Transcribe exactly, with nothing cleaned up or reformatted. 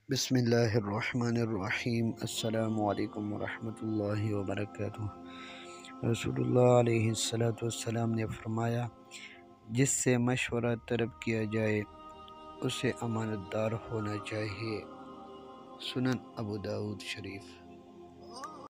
बिस्मिल्लाहिर्रहमानिर्रहीम। अस्सलामु अलैकुम वरहमतुल्लाहि वबरकातुहू। रसूलुल्लाह अलैहिस्सलातु वस्सलाम ने फरमाया, जिससे मशवरा तलब किया जाए उसे अमानतदार होना चाहिए। सुनन अबू दाऊद शरीफ।